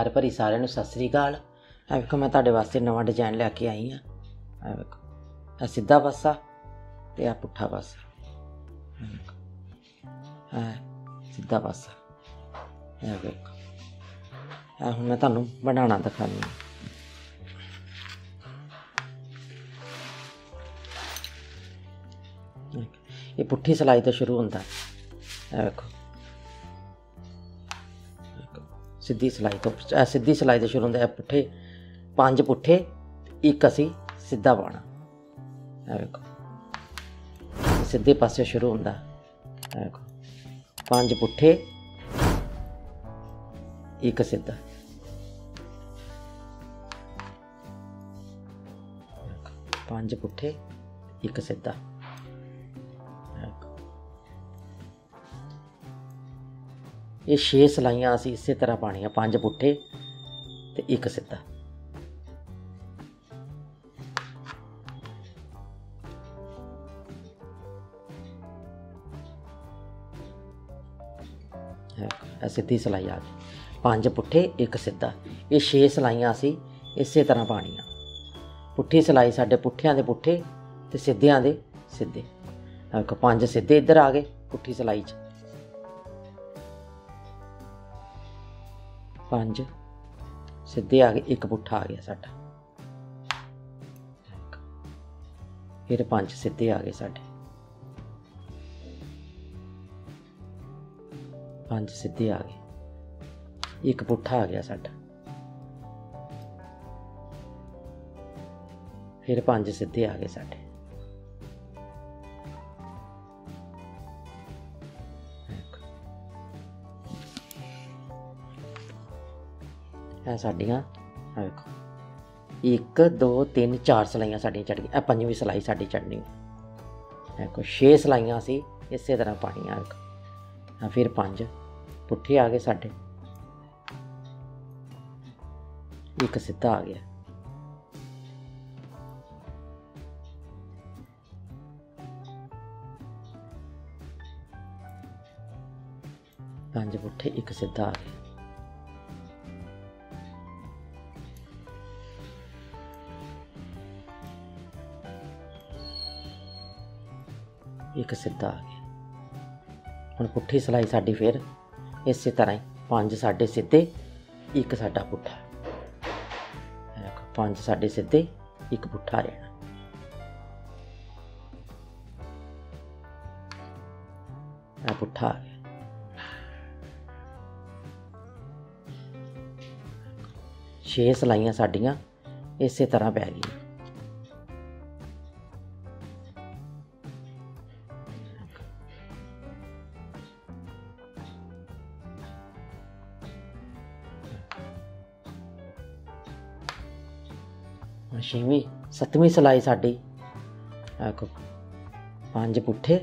प्यार भरी सारिਆਂ ਨੂੰ सत श्री अकाल। ਇਹ ਵੇਖੋ मैं ਤੁਹਾਡੇ वास्ते नवा डिजाइन लैके आई हाँ। ਇਹ ਵੇਖੋ ਇਹ सीधा पासा ते आ पुट्ठा पासा, सीधा पासा। ਇਹ ਵੇਖੋ ਇਹ ਹੁਣ मैं ਤੁਹਾਨੂੰ बनाना दिखानी। ये पुट्ठी सिलाई तो शुरू होता है। देखो सीधी सिलाई तो शुरू होता है। पुट्ठे 5 पुट्ठे एक असी सीधा पाना। देखो सीधे पासे शुरू होता है। देखो 5 पुट्ठे एक सीधा। 5 पुट्ठे एक सीधा। ये 6 सिलाइयां असी इस तरह पानियां, 5 पुट्ठे ते एक सीधा। सीधी सिलाई आ गई, 5 पुट्ठे एक सीधा। ये 6 सिलाइयां असी इस तरह पानियां। पुट्ठी सिलाई साडे पुट्ठियां दे पुट्ठे ते सीधियां दे सीधे। 5 सीधे इधर आ गए पुट्ठी सिलाई च, 5 सीधे आ गए, एक पुट्ठा आ गया साडा। फिर 5 सीधे आ गए साडे, 5 सीधे आ गए, एक पुट्ठा आ गया साडा। फिर 5 सीधे आ गए साडे। है साडियां देखो 1 2 3 4 सिलाइयां साडियां चढ़ गई। 5वीं सिलाई साडी चढ़नी। देखो 6 सिलाइयां असी इस तरह पानियां। देखो फिर 5 पुट्ठे आ गए साडे, एक सीधा आ गया। पांच पुट्ठे एक सीधा आ गया। एक सीधा आ गया। हुण पुट्ठी सिलाई साडी फिर इस तरह ही 5 साडे सीधे एक साडा पुट्ठा। 5 साडे सीधे एक पुट्ठा आ जाना। पुट्ठा आ गया। 6 सिलाइयां साडियां इस तरह पै गई। छेवीं 7वीं सिलाई साडी 5 पुट्ठे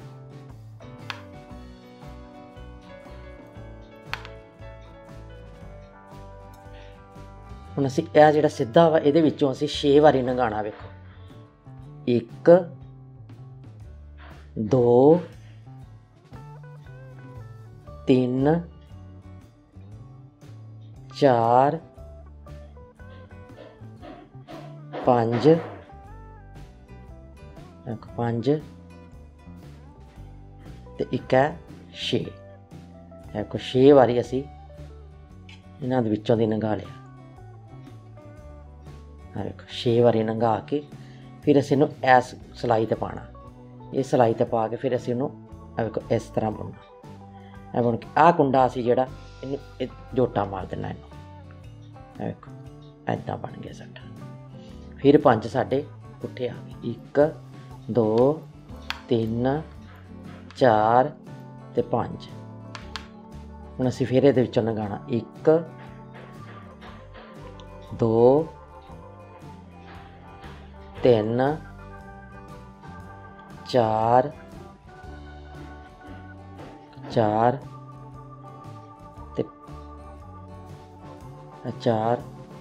हुण असीं यह जिहड़ा सीधा वा इहदे विचों असीं 6 वारी लंघाना। वेखो 1 2 3 4 5 ते एक है 6। देखो 6 वारी असी इन्हां दे विचों दी लंघा लिया। देखो 6 वारी लंघा के फिर असीं इहनूं इस सिलाई ते पाना। ये सिलाई ते पा के फिर असीं इहनूं देखो इस तरह बुनना। बुन के आ कुंडा असीं जिहड़ा इहनूं जोटा मार देना। इहनूं देखो ऐदां बन गया साडा। फिर 5 साडे पुट्ठे आ गए। 1 2 3 4 ते 5। हुण असीं फिर इहदे विचों लंघाना। 1 2 3 4 4 ते 4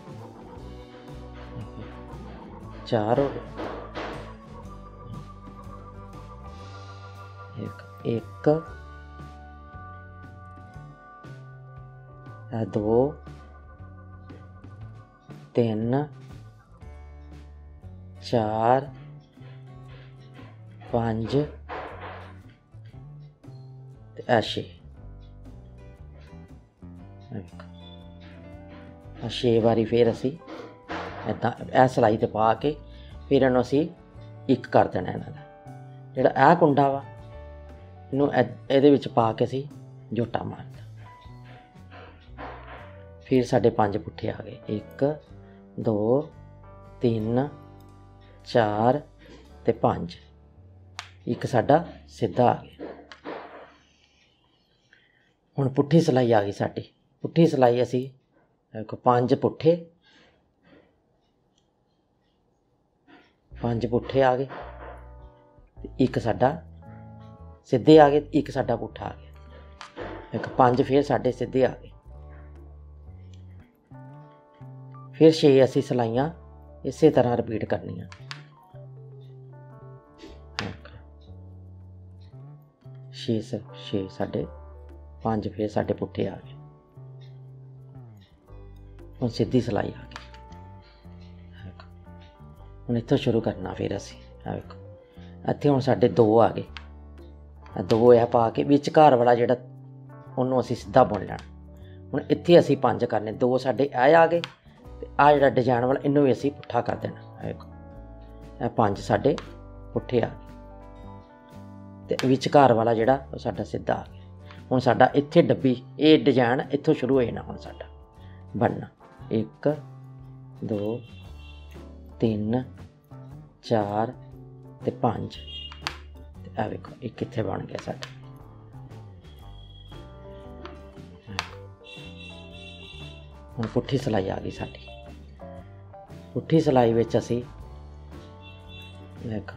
हो गए। एक 2 3 4 5 ते 6 6 वारी फिर असी इदां ए सिलाई ते पा के फिर इन्हूं असी एक कर देना। इन्हां दा जिहड़ा ए कुंडा वा इनू इहदे विच पा के असी जोटा मारना। फिर साढ़े 5 पुट्ठे आ गए, 1 2 3 4 ते 5, एक साडा सीधा आ गया। हुण पुट्ठी सिलाई आ गई साडी। पुट्ठी सिलाई असी 5 पुट्ठे, 5 पुट्ठे आ गए, एक साडा सीधे आ गए, एक साडा पुट्ठा आ गया। 5 फिर साडे सीधे आ गए। फिर 6 असी सिलाइयां इस तरह रिपीट करनियां। 6 साडे 5 फिर साडे पुट्ठे आ गए। हुण सीधी सिलाई आ गई। हुण इत्थों शुरू करना। फिर असी देखो इत्थे हुण साडे 2 आ गए, 2 आ पा के विचकार वाला जिहड़ा उहनूं असी सीधा बुन लेना। हुण इत्थे असी 5 करने, 2 साडे आ गए ते आ जिहड़ा डिजाइन वाला इनू भी असी पुट्ठा कर देना। देखो ए 5 साडे पुट्ठे आ गए ते विचकार वाला जिहड़ा वो साडा सीधा आ गया। हुण साडा इत्थे डब्बी ये डिजाइन इत्थों शुरू हो जाना। हुण साडा बनना 1 2 3 4 ते 5 ते आ देखो एक कित्थे बन गया साडा। हुण पुट्ठी सिलाई आ गई साडी। पुट्ठी सिलाई विच असी देखो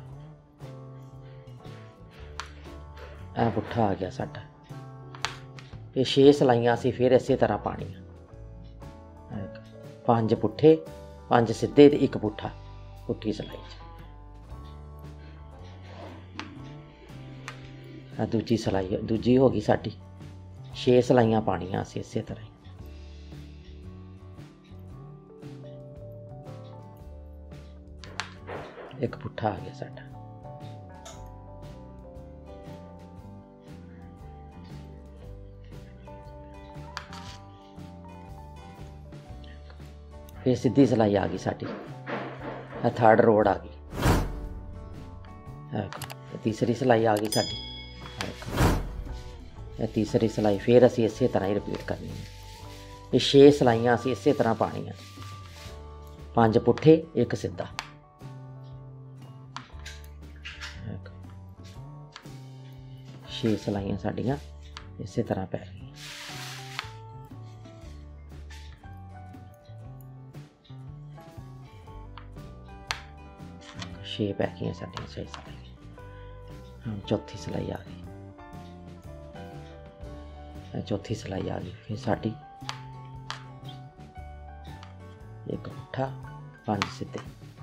आ पुट्ठा आ गया साडा। ये 6 सिलाइयां असी फिर इस तरह पानियां। 5 पुट्ठे, 5 सीधे ते एक पुट्ठा पुट्ठी सिलाई। दूजी सिलाई दूजी हो गई साडी। 6 सिलाइयां पानियां असी इस तरह। एक पुट्ठा आ गया साडा। फिर सीधी सिलाई आ गई साडी। थर्ड रोड आ गई। तीसरी सिलाई आ गई साडी। तीसरी सिलाई फिर असी इस तरह ही रिपीट करनी है। ये 6 सिलाइयां असी इस तरह पानियां। 5 पुट्ठे एक सीधा। 6 सिलाइयां साडियां इस तरह पै गई। छे पै गई साडियां 6 सिलाई। हम चौथी सिलाई आ गई। चौथी सिलाई आ गई। फिर साडी एक पुट्ठा 5 सीधे।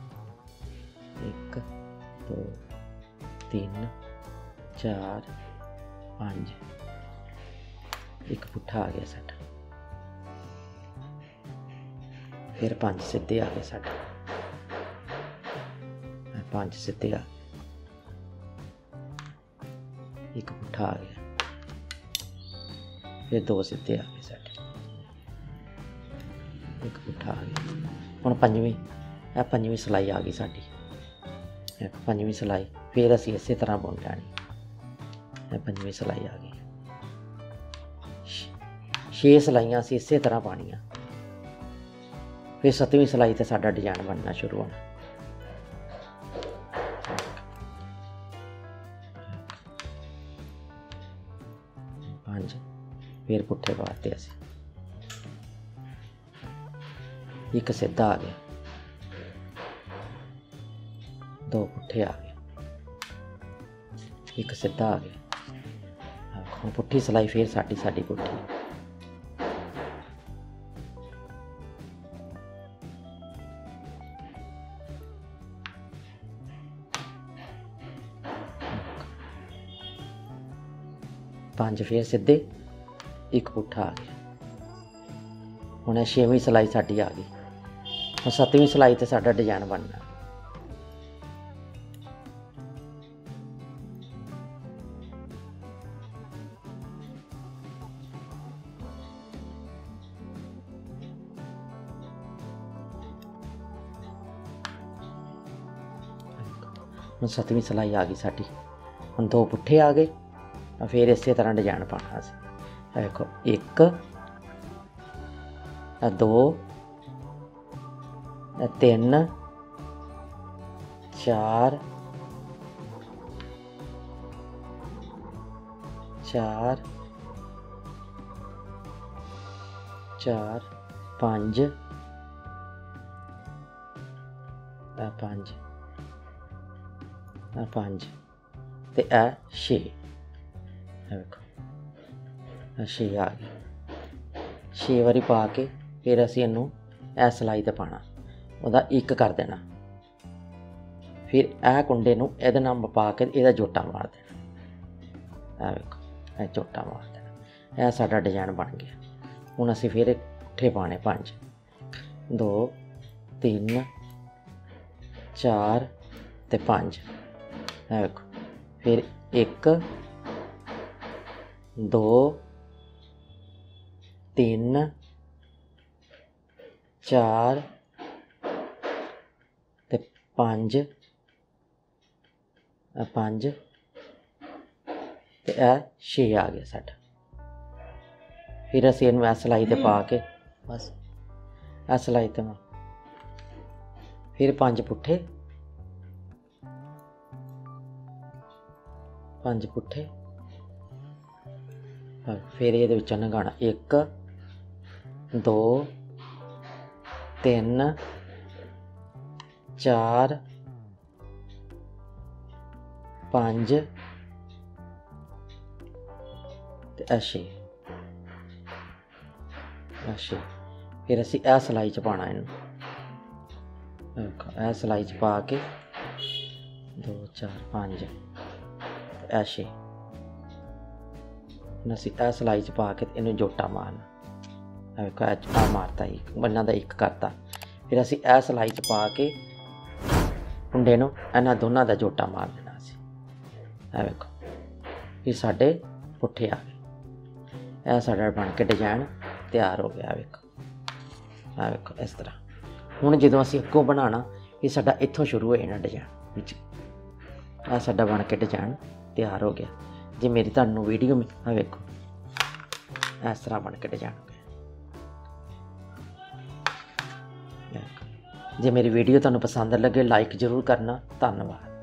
1 2 3 4 5 एक पुट्ठा आ गया साडा। फिर 5 सीधे आ गए साडे। 5 सीधे आ, एक पुट्ठा आ गया। फिर 2 सीधे आ गए साडे, एक पुट्ठा आ गया। हुण पंजवीं सिलाई आ गई साडी। पंजवीं सिलाई फिर असी इस तरह बुन लैनी। पंजवीं सिलाई आ गई। 6 सिलाइयां असी इस तरह पानियां। फिर 7वीं सिलाई ते साडा डिजाइन बनना शुरू होना। फिर पुट्ठे पाते असी, एक सीधा आ गया, 2 पुट्ठे आ गए, एक सीधा आ गया। पुट्ठी सिलाई फिर साडी पुट्ठी। पांच फिर सीधे, एक पुट्ठा आ गया। हुण 6वीं सिलाई साडी आ गई। 7ਵੀं सिलाई ते साडा डिजाइन बनना। ਹੁਣ 7ਵੀਂ सिलाई आ गई साडी। ਹੁਣ 2 पुट्ठे आ गए, फिर इस तरह डिजाइन पाना। देखो 1 2 3 4 4 4 5 5 5 ਤੇ 6। देखो 6 आ गई। 6 वारी पा के फिर असी इनू ए सिलाई ते पाना, ਉਹਦਾ 1 कर देना। फिर ए कुंडे नू ਇਹਦੇ ਨਾਲ ਪਾ ਕੇ ਇਹਦਾ ਜੋਟਾ मार देना। देखो ਇਹ ਜੋਟਾ मार देना। ਇਹ ਸਾਡਾ डिजाइन बन गया। ਹੁਣ ਅਸੀਂ फिर पुट्ठे पाने 5 2 3 4 ਤੇ 5। देखो फिर 1 2 3 4 ਤੇ 5 5 ਤੇ 6 आ गया साडा। फिर असीं इहनूं इस सिलाई ते पा के बस इस सिलाई ते फिर 5 पुट्ठे 5 पुट्ठे, फिर ये नगाना 1 2 3 4 5 ते 6। फिर असी ए सिलाई च पाना इनू। ए सिलाई च पा के 2 4 5 ते 6। असी ए सिलाई च पा के इनू जोटा मारना। आ मारता ही बन्ना दा 1 करता। फिर असी ए सिलाई च पा के कुंडे नू इन्हां दोनों का जोटा मार देना। देखो फिर साडे पुट्ठे आ गए। यह साडा बन के डिजाइन तैयार हो गया। देखो इस तरह। हुण जदों असीं अग्गों बनाना, ये साडा इत्थों शुरू हो जाना डिजाइन विच। यह साडा बन के डिजाइन तैयार हो गया। जे मेरी तुहानूं वीडियो में देखो इस तरह बन के डिजाइन हो गया। जे मेरी वीडियो तुहानूं पसंद लगे लाइक जरूर करना। धन्यवाद।